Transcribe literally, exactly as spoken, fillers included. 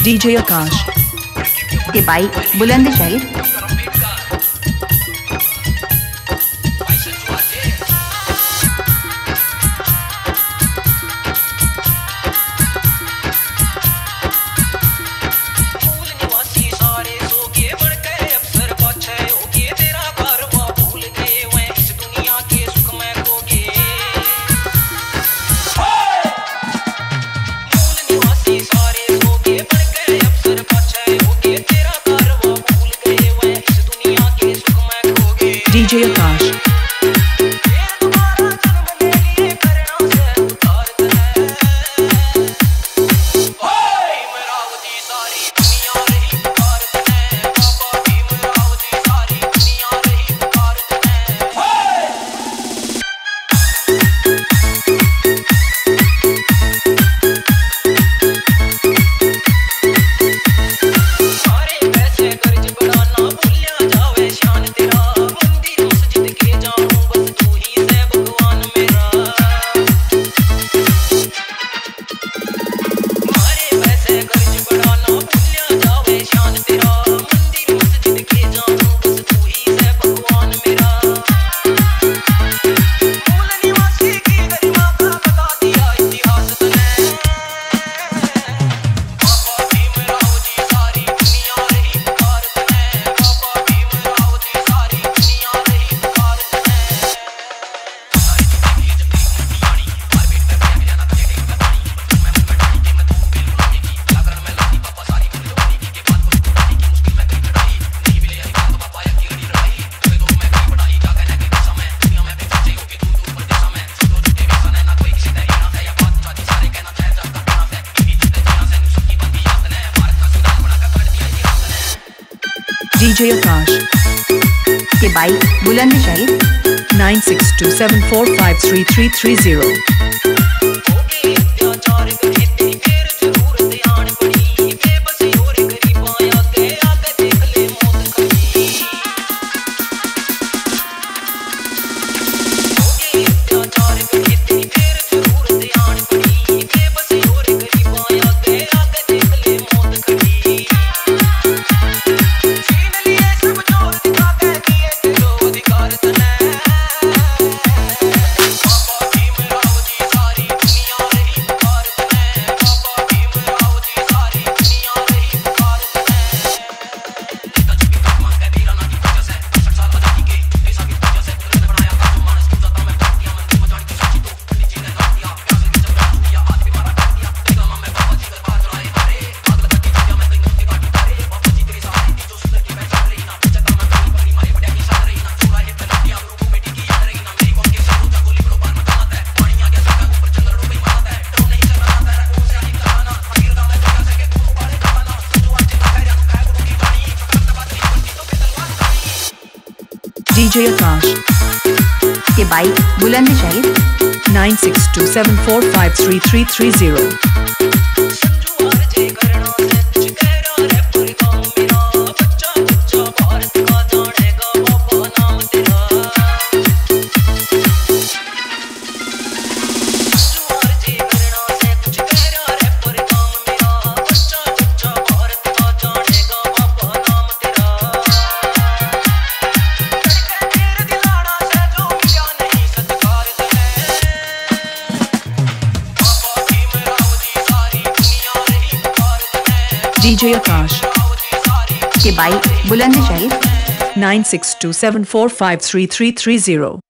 DJ Akash के भाई Buland Shahid DJ Akash DJ Akash के भाई Buland Shahid nine six two seven four five three three three zero. DJ Akash के भाई Buland Shahid nine six two seven four five three three three zero. DJ Akash के भाई Buland Shahid nine six two seven four five three three three zero.